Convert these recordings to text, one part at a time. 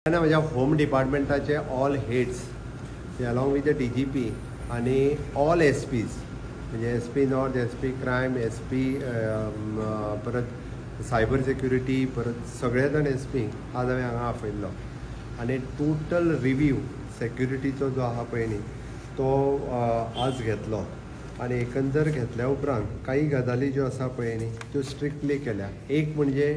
माझ्या होम डिपार्टमेंटाचे all heads along with the DGP आणि ऑल SPs म्हणजे SP north, SP crime, SP परत सायबर सिक्युरिटी, परत सगळे जण SP आज हांवें हांगा आपयल्लो आणि टोटल रिव्ह्यू सेक्युरिटीचो जो आहा पळय न्ही तो आज घेतलो आणि एकंदर घेतल्या उपरांत काही गजाली ज्यो आसा पळय न्ही त्यो स्ट्रिक्टली केल्या. एक म्हणजे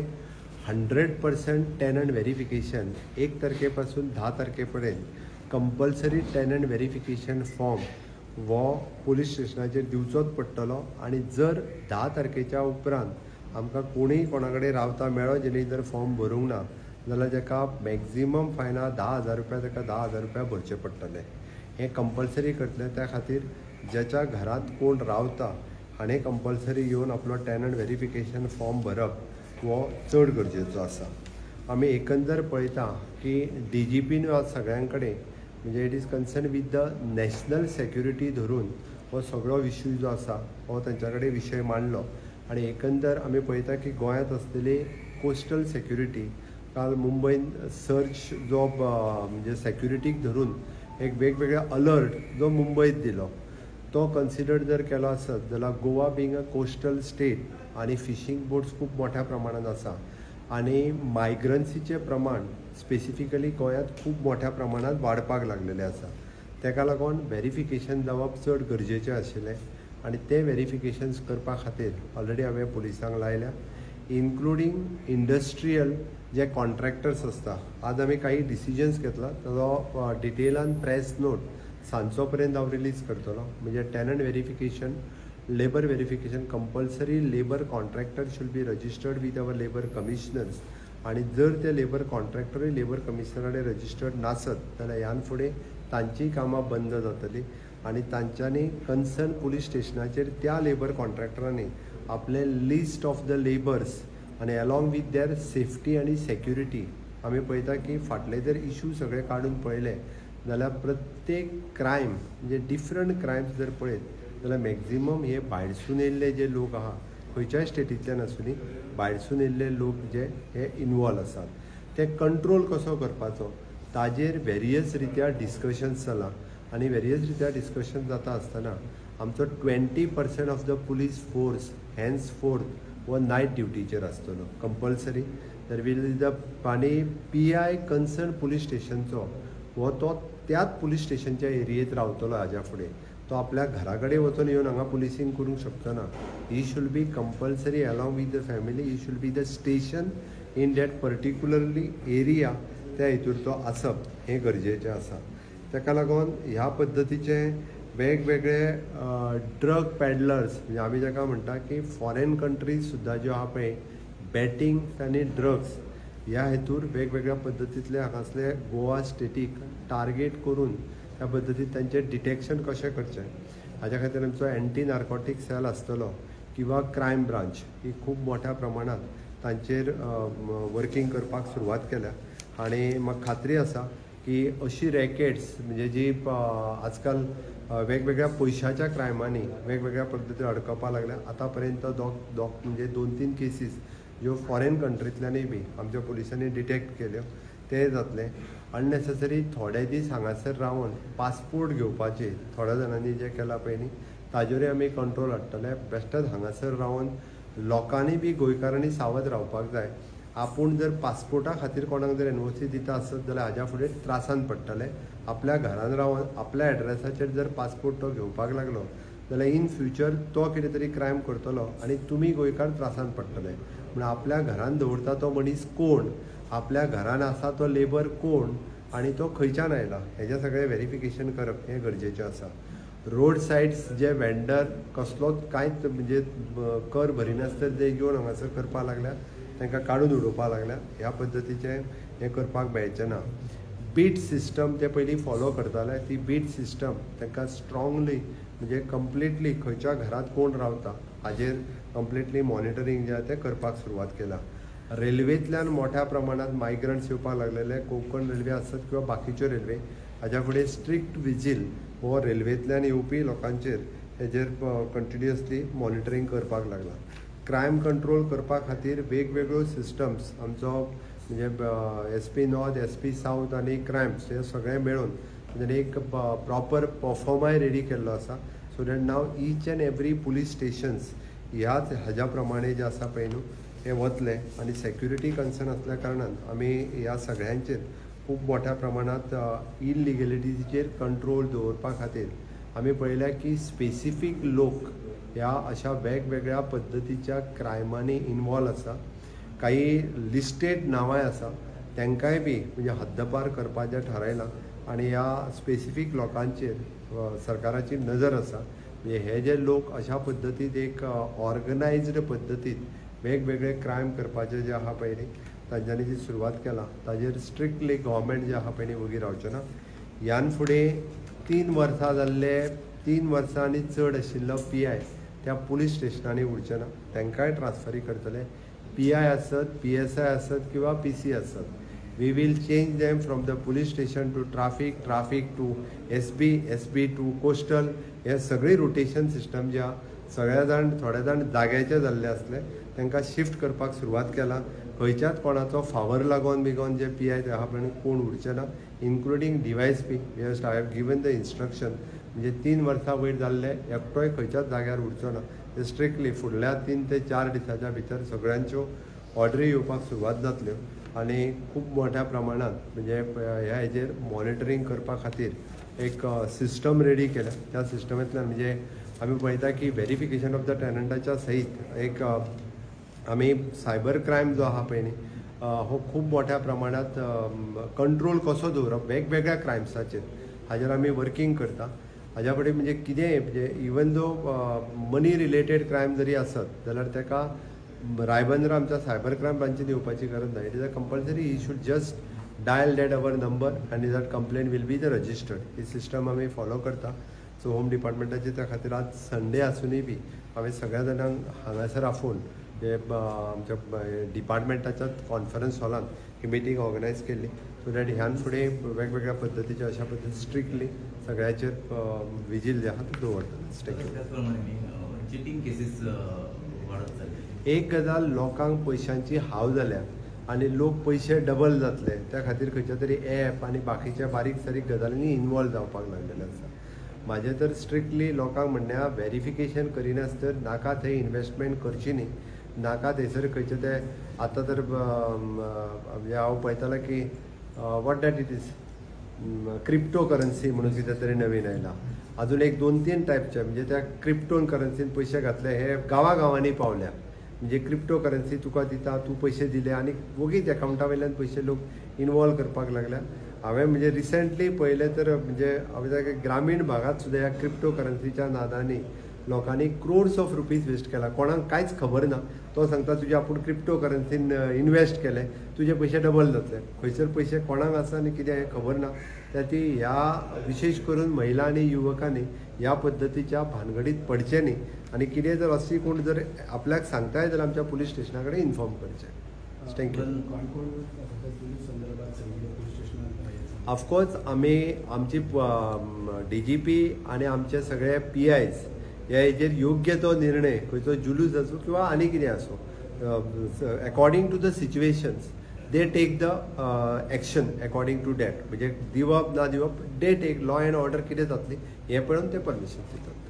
100% टेनंट व्हेरिफिकेशन 1 तारखेपासून 10 तारखेपर्यंत कंपल्सरी टेनंट व्हेरिफिकेशन फॉर्म वो पोलीस स्टेशनाचेर दिवचोच पडटलो आणि जर 10 तारखेच्या उपरांत आमकां कोणीय कोणा कडेन रावता मेळ्ळो जेणे जर फॉर्म भरूंक ना जाल्यार ताका मॅक्झिमम फायना 10,000 रुपया ताका 10,000 रुपया भरचे पडटले. हें कंपल्सरी करतले त्या खातीर ज्याच्या घरांत कोण रावता हाणें कंपल्सरी येवन आपलो टेनंट व्हेरिफिकेशन फॉर्म भरप वो चड गरजेचो आसा. आमी एकंदर पळयता की DGPन आज सगळ्यां कडेन म्हणजे it is concern with the national security धरून हो सगळो इश्यू जो आसा हो तांच्या कडेन विशय मांडलो आणि एकंदर आमी पळयता की गोंयांत आसलेली कोस्टल सेक्युरिटी काल मुंबयन सर्च जो म्हणजे सेक्युरिटीक धरून एक वेगवेगळे अलर्ट जो मुंबयत दिलो तो कन्सिडर जर केलो आसत जाल्यार Goa being a coastal state आणि फिशींग बोट्स खूब मोठ्या प्रमाणात आसा आणि मायग्रन्सीचे प्रमाण स्पेसिफिकली गोंयांत खूब मोठ्या प्रमाणात वाडपाक लागलेले आसा. तेका लागून व्हेरिफिकेशन जावप चड गरजेचें आशिल्लें आणि ते व्हेरिफिकेशन्स करपा खातीर ऑलरेडी हांवें पुलिसांक लायल्या इन्क्लुडींग इंडस्ट्रियल जे कॉन्ट्रॅक्टर्स आसता. आज आमी काही डिसिजन्स घेतला ताजो डिटेलान प्रेस नोट सांजचो पर्यंत हांव रिलीज करतलो. म्हणजे tenant verification, labour verification compulsory labour contractor should be registered with our labour commissioners आणि जर ते लेबर कॉन्ट्रॅक्टरूय लेबर कमिशनराडे रजिस्टर्ड नासत जाल्यार ह्यान फुडें तांचीय कामां बंद जातली आणि तांच्यांनी कन्सर्न पुलीस स्टेशनाचेर त्या लेबर कॉन्ट्रॅक्टरांनी आपले लिस्ट ऑफ द लेबर्स आणि अलॉंग विथ देअर सेफ्टी आणि सेक्युरिटी आमी पळयता की फाटले जर इश्यू सगळे काडून पळयले जाल्यार प्रत्येक क्रायम म्हणजे डिफरंट क्रायम्स जर पळयत जाल्यार मॅक्झिमम हे भायरसून येयल्ले जे लोक आहा खंयच्याय स्टेटींतल्यान आसूं दी भायरसून येयल्ले लोक जे हे इनवॉल्व आसात. ते कंट्रोल कसो करपाचो ताजेर वेरियस रित्या डिस्कशन्स जाला आणि वेरियस रित्या डिस्कशन जाता आसतना आमचो 20% of the police force henceforth व नायट ड्युटीचेर आसतलो कंपल्सरी. दर वील द आनी PI कन्सर्न पुलीस स्टेशनचो हो तो त्याच पुलीस स्टेशनच्या एरियेत रावतलो हाज्या फुडें. तो आपल्या घरा कडेन वचून येवन हांगा पुलिसींग करूंक शकचो ना. He should be compulsory along with the family. He should be the station in that particularly area त्या हितूर तो आसप हें गरजेचें आसा. ताका लागून ह्या पद्दतीचे वेगवेगळे ड्रग पॅडलर्स म्हणजे आमी जाका म्हणटा की फॉरेन कंट्रीज सुद्दां ज्यो आहा पळय बॅटींग आनी ड्रग्स ह्या हेतूर वेगवेगळ्या पद्दतींतले हांगासले गोवा स्टेटीक टार्गेट करून त्या पद्दतीन तांचें डिटेक्शन कशें करचें हाज्या खातीर आमचो एंटी नार्कोटीक सेल आसतलो किंवा क्रायम ब्रांच ही खूब मोठ्या प्रमाणात तांचेर वर्किंग करपाक सुरवात केल्या आणि म्हाका खात्री आसा की अशी रॅकेट्स म्हणजे जी आजकाल वेगवेगळ्या पयशाच्या क्रायमांनी वेगवेगळ्या पद्दतीन अडकपाक लागल्या. आतां पर्यंत म्हणजे 2-3 केसीस ज्यो फॉरेन कंट्रींतल्यानय बी आमच्या पुलिसांनी डिटेक्ट केल्यो ते जातले. अननेसेसरी थोडे दीस हांगासर रावन पासपोर्ट घेवपाचे थोड्या जाणांनी जे केलां पळय न्ही ताजेरूय आमी कंट्रोल हाडटले. बेश्टेच हांगासर रावन लोकांनी बी गोंयकारांनी सावध रावपाक जाय. आपूण जर पासपोर्टा खातीर कोणाक जर NOC दिता आसत जाल्यार हाज्या फुडें त्रासान पडटले. आपल्या घरान रावन आपल्या एड्रेसाचेर जर पासपोर्ट तो घेवपाक लागलो जाल्यार इन फ्युचर तो कितें तरी क्रायम करतलो आणि तुमी गोंयकार त्रासान पडटले. म्हण आपल्या घरान दवरता तो मनीस कोण, आपल्या घरान आसा तो लेबर कोण आणि तो खंयच्यान आयला हेजें सगळें व्हेरिफिकेशन करप हें गरजेचें आसा. रोड सायड्स जे वेंडर कसलोच कांयच म्हणजे कर भरिनासतना जे येवन हांगासर करपाक लागल्या तांकां काडून उडोवपाक लागल्या. ह्या पद्दतीचें हें करपाक मेळचें ना. बीट सिस्टम ते पयलीं फॉलो करताले ती बीट सिस्टम तांकां स्ट्रॉंगली म्हणजे कंप्लिटली खंयच्या घरांत कोण रावता हाजेर कंप्लिटली मॉनिटरींग जें आसा तें करपाक सुरवात केला. रेल्वेंतल्यान मोठ्या प्रमाणात मायग्रंट्स येवपाक लागलेले. कोंकण रेल्वे आसत किंवा बाकीच्यो रेल्वे हाज्या फुडें स्ट्रिक्ट विजील हो रेल्वेंतल्यान येवपी लोकांचेर हेजेर कंटिन्युअसली मॉनिटरींग करपाक लागला. क्रायम कंट्रोल करपा खातीर वेगवेगळ्यो सिस्टम्स आमचो म्हणजे SP नॉर्थ, SP साऊथ आणि क्रायम्स हे सगळें मेळून म्हणजे एक प्रॉपर परफॉर्माय रेडी केल्लो आसा. सो दॅट नाव each and every police stations ह्याच हाज्या प्रमाणे जे आसा पळय न्हू हे वतले. आनी सेक्युरिटी कन्सर्न असल्या कारणान आमी ह्या सगळ्यांचेर खूब मोठ्या प्रमाणात इलिगॅलिटीचेर कंट्रोल दवरपा खातीर आमी पळयल्या की स्पेसिफीक लोक ह्या अशा वेगवेगळ्या पद्दतीच्या क्रायमांनी इन्वॉल्व आसा. काही लिस्टेड नांवांय आसा तांकांय बी म्हणजे हद्दपार करपाचें थारायलां. आनी ह्या स्पेसिफीक लोकांचेर सरकाराची नजर आसा. म्हणजे हे जे लोक अशा पद्दतीन एक ऑर्गनायज्ड पद्दतीन वेगवेगळे क्रायम करपाचे जे आहा पळय न्ही तांच्यांनी जी सुरवात केला ताजेर स्ट्रिक्टली गव्हर्मेंट जे आहा पळय न्ही वगी रावचें ना. ह्यान फुडें 3 वर्सां जाल्ले 3 वर्सां आनी चड आशिल्लो PI त्या पुलीस स्टेशनांनी उरचे ना. तांकांय ट्रान्सफरी करतले. PI आसत, PSI आसत किंवा PC आसत. We will change them from the police station to traffic to SB to coastal. हे सगळी रोटेशन सिस्टम ज्या सगळे जाण थोडे जाण जाग्याचे जाल्ले आसले तांकां शिफ्ट करपाक सुरवात केला. खंयच्याच कोणाचो फावर लागोन बिगोन जे PI ते आहा पळय कोण उरचे ना, including DYSP. I have given the instruction म्हणजे 3 वर्सां वयर जाल्ले एकटोय खंयच्याच जाग्यार उरचो ना. ते स्ट्रिक्टली फुडल्या 3 ते 4 दिसांच्या भितर सगळ्यांच्यो ऑर्डरी येवपाक सुरवात जातल्यो. आनी खूब मोठ्या प्रमाणात म्हणजे ह्या हेजेर मॉनिटरींग करपा खातीर एक सिस्टम रेडी केल्या. त्या सिस्टमांतल्यान म्हणजे आमी पळयता की व्हेरिफिकेशन ऑफ द टेनंटाच्या सयत एक आमी सायबर क्रायम जो आहा पळय न्ही हो खूब मोठ्या प्रमाणात कंट्रोल कसो दवरप वेगवेगळ्या क्रायम्साचेर हाजेर आमी वर्किंग करता. हाज्या फुडें म्हणजे कितेंय म्हणजे even though money related crime जरी आसत जाल्यार ताका रायबंदरा आमच्या सायबर क्रायम ब्रांचीन येवपाची गरज ना. It is a compulsory. He should just dial that our number आनी that complain will be the registered. ही सिस्टम आमी फॉलो करता. सो होम डिपार्टमेंटाचे त्या खातीर आज संडे आसुनूय बी हांवें सगळ्या जाणांक हांगासर आफोवन जे आमच्या डिपार्टमेंटाच्या कॉन्फरन्स हॉलान ही मिटींग ऑर्गनायज केल्ली. सो दॅट ह्यान फुडें वेगवेगळ्या पद्दतीचे अशा पद्दतीन स्ट्रिक्टली सगळ्याचेर विजील जे आहा ते दवरता. चिटींग केसीस वाडत चल्ले. एक गजाल लोकांक पयशांची हाव जाल्या आनी लोक पयशे डबल जातले त्या खातीर खंयच्या तरी ॲप आनी बाकीच्या बारीक सारीक गजालींनी इन्वॉल्व जावपाक लागलेले आसा. म्हाजें तर स्ट्रिक्टली लोकांक म्हणणें व्हेरिफिकेशन करिनासतर नाका थंय इन्वेस्टमेंट करची न्ही. नाका थंयसर खंयचे ते आतां तर म्हणजे हांव पळयतालो की what that it is crypto currency म्हणून कितें तरी नवीन आयला. अजून एक 2-3 टायपचे म्हणजे त्या क्रिप्टो करन्सीन पयशे घातले हे गांवागांवांनी पावल्या. म्हणजे क्रिप्टो करन्सी तुका दिता तूं पयशे दिले आनी वगीच एकावंटा वयल्यान पयशे लोक इन्वॉल्व करपाक लागल्या. हांवें म्हणजे रिसंटली पळयलें तर म्हणजे हांवें ग्रामीण भागात सुद्दां ह्या क्रिप्टो करन्सीच्या नादांनी लोकांनी क्रोड्स ऑफ रुपीज वेस्ट केला. कोणाक कांयच खबर ना. तो सांगता तुजे आपूण क्रिप्टो करन्सीन इन्वेस्ट केले तुजे पयशे डबल जातले. खंयसर पयशे कोणाक आसा आनी कितें हें खबर ना. त्या ती ह्या विशेश करून महिला आनी युवकांनी ह्या पद्दतीच्या भानगडीत पडचे न्ही. आनी कितें जर अशी कोण जर आपल्याक सांगताय जाल्यार आमच्या पुलीस स्टेशना कडेन इन्फॉर्म करचें. थँक्यू. ऑफकोर्स आमी आमची DGP आनी आमचे सगळे PIs ह्या हेजेर योग्य तो निर्णय खंयचो जुलूस आसूं किंवा आनी कितें आसूं according to the situations they take the action according to that. म्हणजे दिवप ना दिवप they take law and order कितें जातली हें पळोवन ते परमिशन दितात.